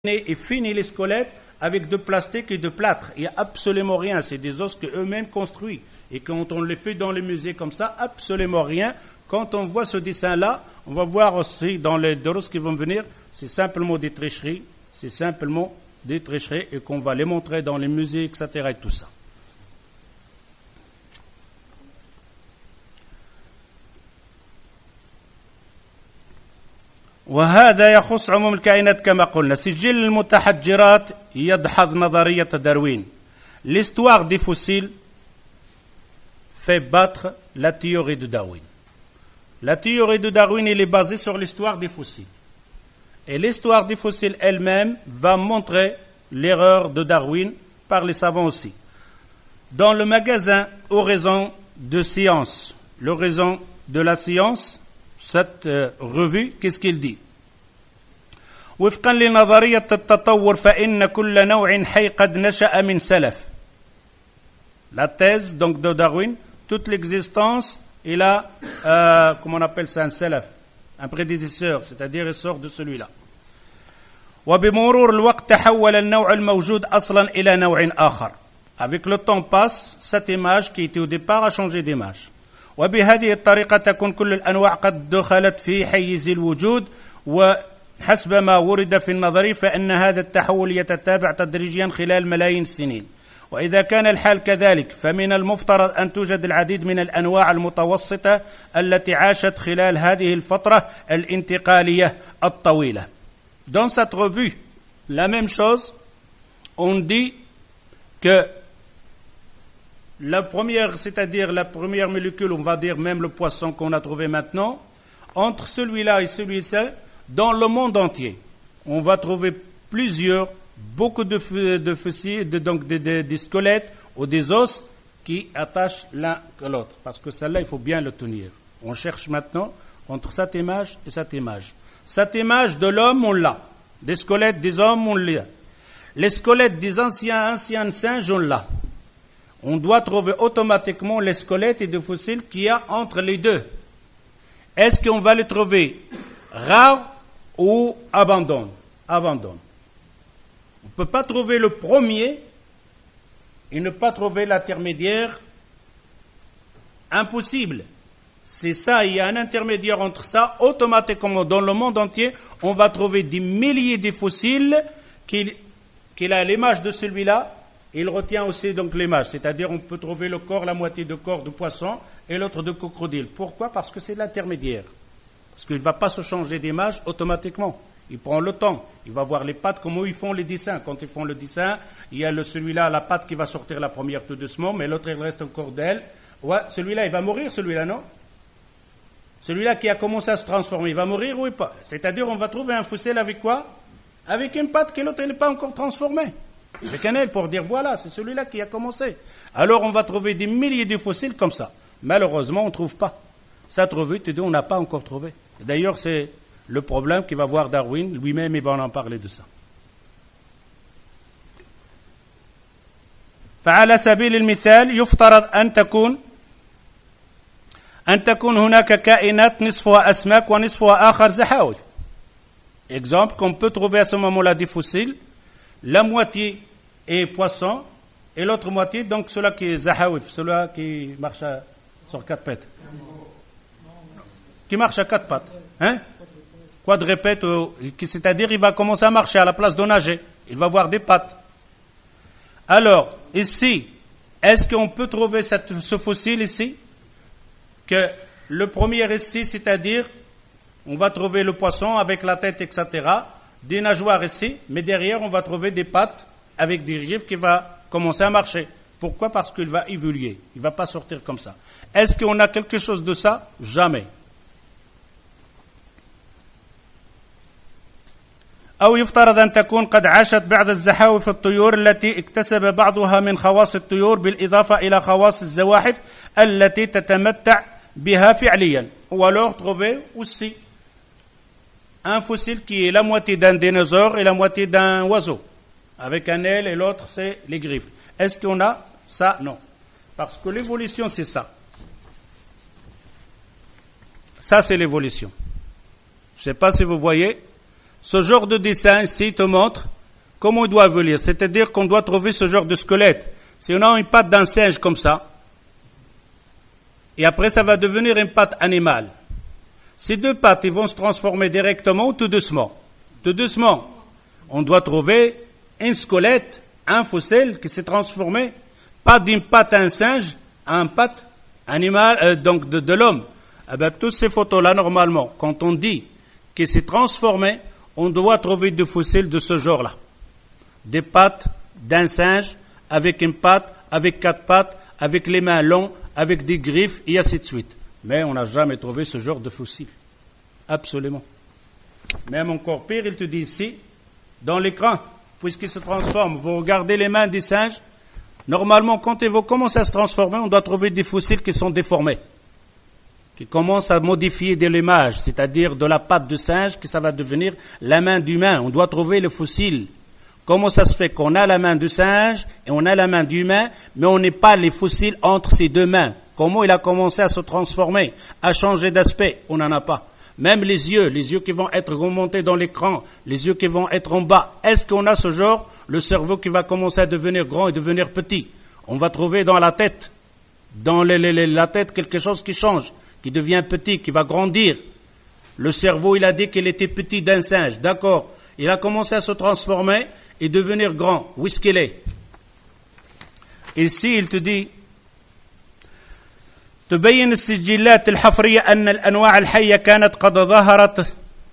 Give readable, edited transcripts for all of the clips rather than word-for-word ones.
et fini les squelettes avec de plastique et de plâtre. Il n'y a absolument rien. C'est des os qu'eux-mêmes construisent. Et quand on les fait dans les musées comme ça, absolument rien. Quand on voit ce dessin-là, on va voir aussi dans les doros qui vont venir, c'est simplement des tricheries. C'est simplement des tricheries et qu'on va les montrer dans les musées, etc. et tout ça. وهذا يخص عموم الكائنات كما قلنا. سجل المتحجرات يدحض نظرية داروين. L'histoire des fossiles fait battre la théorie de Darwin. La théorie de Darwin elle est basée sur l'histoire des fossiles. Et l'histoire des fossiles elle-même va montrer l'erreur de Darwin par les savants aussi. Dans le magasin Horizon de Science, l'Horizon de la Science, cette revue, qu'est-ce qu'il dit? وفقا لنظرية التطور فإن كل نوع حي قد نشأ من سلف. La thèse donc de Darwin, toute l'existence, il a, comment on appelle ça, un salaf, un prédécesseur, c'est-à-dire il sort de celui-là. وبمرور الوقت تحول النوع الموجود أصلا إلى نوع آخر. Avec le temps passe, cette image qui était au départ a changé d'image. وبهذه الطريقة تكون كل الأنواع قد دخلت في حيز الوجود وحسب ما ورد في النظرية فإن هذا التحول يتتابع تدريجيا خلال ملايين السنين. وإذا كان الحال كذلك فمن المفترض أن توجد العديد من الأنواع المتوسطة التي عاشت خلال هذه الفترة الانتقالية الطويلة. Dans cette revue, la même chose, on dit que la première, c'est-à-dire la première molécule, on va dire même le poisson qu'on a trouvé maintenant, entre celui-là et celui-ci, dans le monde entier, on va trouver beaucoup de fossiles, donc des squelettes ou des os qui attachent l'un à l'autre. Parce que celle-là, il faut bien le tenir. On cherche maintenant entre cette image et cette image. Cette image de l'homme, on l'a. Des squelettes des hommes, on l'a. Les squelettes des anciens singes, on l'a. On doit trouver automatiquement les squelettes et les fossiles qu'il y a entre les deux. Est-ce qu'on va les trouver rares ou abandonnés? Abandonnés. On ne peut pas trouver le premier et ne pas trouver l'intermédiaire. Impossible. C'est ça, il y a un intermédiaire entre ça. Automatiquement, dans le monde entier, on va trouver des milliers de fossiles qu'il a l'image de celui-là. Il retient aussi donc l'image. C'est-à-dire, on peut trouver le corps, la moitié de corps de poisson et l'autre de crocodile. Pourquoi? Parce que c'est l'intermédiaire. Parce qu'il ne va pas se changer d'image automatiquement. Il prend le temps. Il va voir les pattes, comment ils font les dessins. Quand ils font le dessin, il y a celui-là, la patte qui va sortir la première tout doucement, mais l'autre, il reste encore d'elle. Ouais, celui-là, il va mourir, celui-là, non? Celui-là qui a commencé à se transformer, il va mourir ou pas? C'est-à-dire, on va trouver un fossile avec quoi? Avec une patte que l'autre n'est pas encore transformée. Avec un aile pour dire, voilà, c'est celui-là qui a commencé. Alors, on va trouver des milliers de fossiles comme ça. Malheureusement, on ne trouve pas. Cette revue, on n'a pas encore trouvé. D'ailleurs, c'est le problème qu'il va voir Darwin. Lui-même, il va en parler de ça. فعلى سبيل المثال يفترض أن تكون هناك كائنات نصفها أسماك ونصفها آخر زحاوي. Exemple, qu'on peut trouver à ce moment-là des fossiles, la moitié est poisson et l'autre moitié, donc celui qui est zahaoui, celui qui marche sur quatre pattes. Qui marche à quatre pattes. Hein? Quadrupède, c'est-à-dire il va commencer à marcher à la place de nager. Il va avoir des pattes. Alors, ici, est-ce qu'on peut trouver ce fossile ici? Que le premier ici, c'est-à-dire, on va trouver le poisson avec la tête, etc., des nageoires ici, mais derrière, on va trouver des pattes avec des griffes qui vont commencer à marcher. Pourquoi? Parce qu'il va évoluer. Il ne va pas sortir comme ça. Est-ce qu'on a quelque chose de ça? Jamais. أو يفترض أن تكون قد عاشت بعض الزحاوف الطيور التي اكتسب بعضها من خواص الطيور بالإضافة إلى خواص الزواحف التي تتمتع بها فعليا. Ou alors trouver aussi un fossile qui est la moitié d'un dinosaure et la moitié d'un oiseau, avec un aile et l'autre c'est les griffes. Est-ce qu'on a ça? Non. Parce que l'évolution c'est ça. Ça c'est l'évolution. Je ne sais pas si vous voyez. Ce genre de dessin ici te montre comment on doit évoluer? C'est-à-dire qu'on doit trouver ce genre de squelette. Si on a une patte d'un singe comme ça, et après ça va devenir une patte animale. Ces deux pattes, ils vont se transformer directement ou tout doucement? Tout doucement. On doit trouver un squelette, un fossile qui s'est transformé, pas d'une patte à un singe, à une patte animale, donc de l'homme. Eh bien, toutes ces photos-là, normalement, quand on dit qu'il s'est transformé, on doit trouver des fossiles de ce genre-là. Des pattes d'un singe, avec une patte, avec 4 pattes, avec les mains longues, avec des griffes, et ainsi de suite. Mais on n'a jamais trouvé ce genre de fossiles. Absolument. Même encore pire, il te dit ici, dans l'écran, puisqu'il se transforme, vous regardez les mains des singes, normalement, quand ils vont commencer à se transformer, on doit trouver des fossiles qui sont déformés, qui commencent à modifier de l'image, c'est-à-dire de la patte de singe, que ça va devenir la main d'humain. On doit trouver le fossile. Comment ça se fait qu'on a la main du singe et on a la main d'humain, mais on n'est pas les fossiles entre ces deux mains? Comment il a commencé à se transformer, à changer d'aspect? On n'en a pas. Même les yeux qui vont être remontés dans l'écran, les yeux qui vont être en bas. Est-ce qu'on a ce genre? Le cerveau qui va commencer à devenir grand et devenir petit. On va trouver dans la tête, la tête quelque chose qui change, qui devient petit, qui va grandir. Le cerveau, il a dit qu'il était petit d'un singe. D'accord. Il a commencé à se transformer et devenir grand. Où est-ce qu'il est? Ici, il te dit تبين السجلات الحفرية أن الأنواع الحية كانت قد ظهرت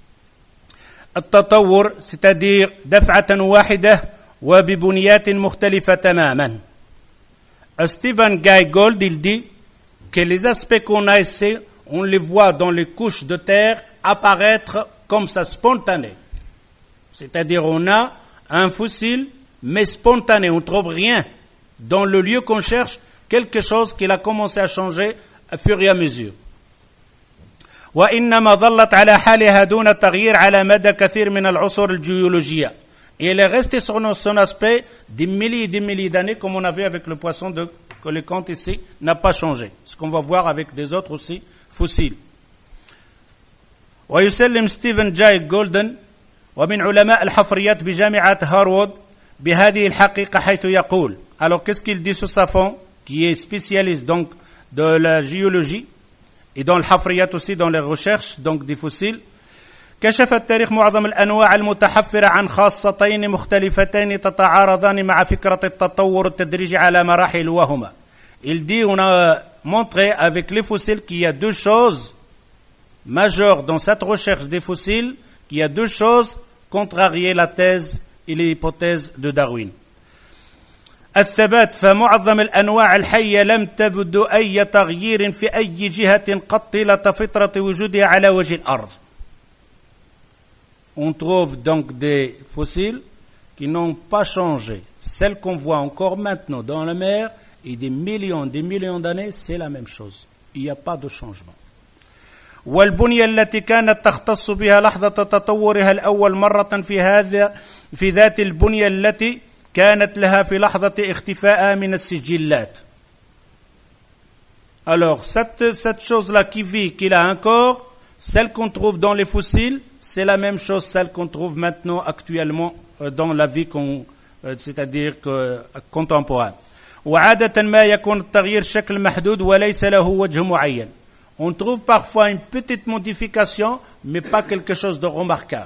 التطور c'est-à-dire دفعة واحدة وببنيات مختلفة تماما. Stephen Guy Gould, il dit que les aspects qu'on a ici, on les voit dans les couches de terre apparaître comme ça spontané. C'est-à-dire on a un fossile, mais spontané, on ne trouve rien. Dans le lieu qu'on cherche, quelque chose qui a commencé à changer au fur et à mesure. وإنما ظلت على حالها دون تغيير على مدى كثير من العصور الجيولوجية. Et elle est restée sur son aspect des milliers et des milliers d'années, comme on a vu avec le poisson que le compte ici n'a pas changé. Ce qu'on va voir avec des autres aussi fossiles. ويسلم ستيفن جاي جولدن ومن علماء الحفريات بجامعة هارفارد بهذه الحقيقة حيث يقول. Alors qu'est-ce qu'il dit sur sa fond, qui est spécialiste donc de la géologie et dans le hafriyat aussi, dans les recherches donc des fossiles. كشف التاريخ معظم الأنواع المتحفرة عن خاصتين مختلفتين تتعارضان مع فكرة التطور التدريجي على مراحل وهما. Il dit, on a montré avec les fossiles qu'il y a deux choses majeures dans cette recherche des fossiles, qu'il y a deux choses contrariées la thèse et l'hypothèse de Darwin. الثبات فمعظم الأنواع الحية لم تبدو أي تغيير في أي جهة قط طيلة فترة وجودها على وجه الأرض. On trouve donc des fossiles qui n'ont pas changé. Celles qu'on voit encore maintenant dans la mer et des millions d'années, c'est la même chose. Il n'y a pas de changement. والبنية التي كانت تختص بها لحظة تطورها الأول مرة في ذات البنية التي كانت لها في لحظة اختفائها من السجلات. Alors, cette chose-là qui vit, qui a un corps, celle qu'on trouve dans les fossiles, c'est la même chose, celle qu'on trouve maintenant, actuellement, dans la vie, c'est-à-dire contemporaine. وعادة ما يكون التغيير شكل محدود وليس له وجه معين. On trouve parfois une petite modification, mais pas quelque chose de remarquable.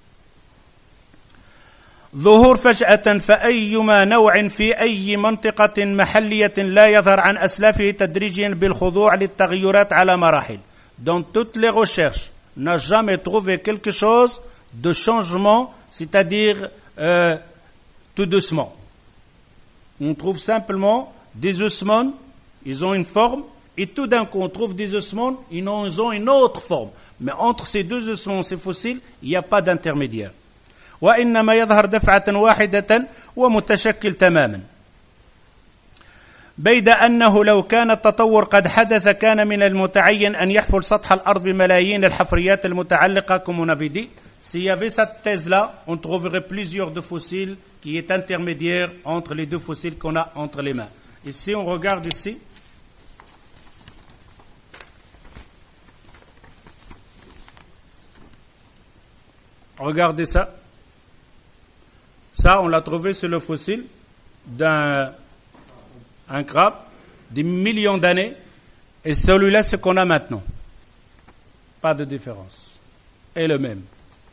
ظهور فجأة فأيما نوع في أي منطقة محلية لا يظهر عن أسلافه تدريجيا بالخضوع للتغيرات على مراحل. Dans toutes les recherches, on n'a jamais trouvé quelque chose de changement, c'est-à-dire tout doucement. On trouve simplement des ossements, ils ont une forme, et tout d'un coup on trouve des ossements, ils ont une autre forme. Mais entre ces deux ossements, ces fossiles, il n'y a pas d'intermédiaire. وإنما يظهر دفعة واحدة ومتشكل تماما. بيد أنه لو كان التطور قد حدث كان من المتعين أن يحفر سطح الأرض بملايين الحفريات المتعلقة comme on avait dit. S'il y avait cette thèse-là, on trouverait plusieurs de fossiles qui est intermédiaire entre les deux fossiles qu'on a entre les mains. Ici, on regarde ici. Regardez ça. Ça, on l'a trouvé sur le fossile d'un crabe, des millions d'années, et celui-là, ce qu'on a maintenant. Pas de différence. Et le même.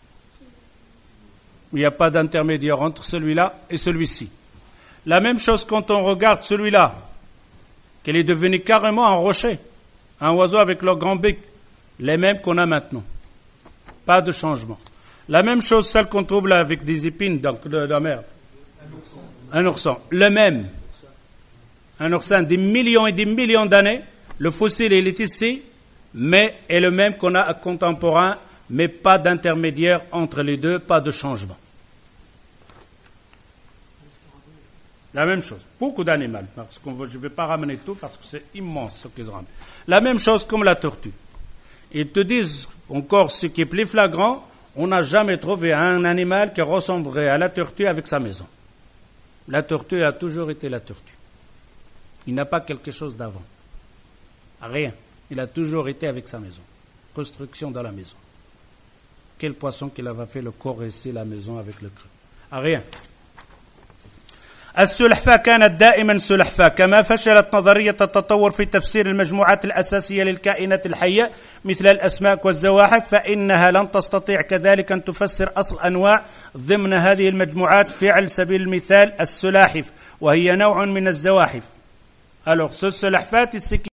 Il n'y a pas d'intermédiaire entre celui-là et celui-ci. La même chose quand on regarde celui-là, qu'il est devenu carrément un rocher, un oiseau avec leur grand bec, les mêmes qu'on a maintenant. Pas de changement. La même chose, celle qu'on trouve là avec des épines donc de la mer. Un ourson. Le même. Un oursin des millions et des millions d'années. Le fossile, il est ici, mais est le même qu'on a à contemporain, mais pas d'intermédiaire entre les deux, pas de changement. La même chose. Beaucoup d'animaux, parce que je ne vais pas ramener tout, parce que c'est immense ce qu'ils ramènent. La même chose comme la tortue. Ils te disent, encore ce qui est plus flagrant, on n'a jamais trouvé un animal qui ressemblerait à la tortue avec sa maison. La tortue a toujours été la tortue. Il n'a pas quelque chose d'avant. Rien. Il a toujours été avec sa maison. Construction dans la maison. Quel poisson qu'il avait fait le corps ici, la maison avec le creux. Rien. السلحفاة كانت دائما سلحفاة كما فشلت نظرية التطور في تفسير المجموعات الأساسية للكائنات الحية مثل الأسماك والزواحف فإنها لن تستطيع كذلك أن تفسر أصل أنواع ضمن هذه المجموعات في على سبيل المثال السلاحف وهي نوع من الزواحف. Alors ce سلحفاة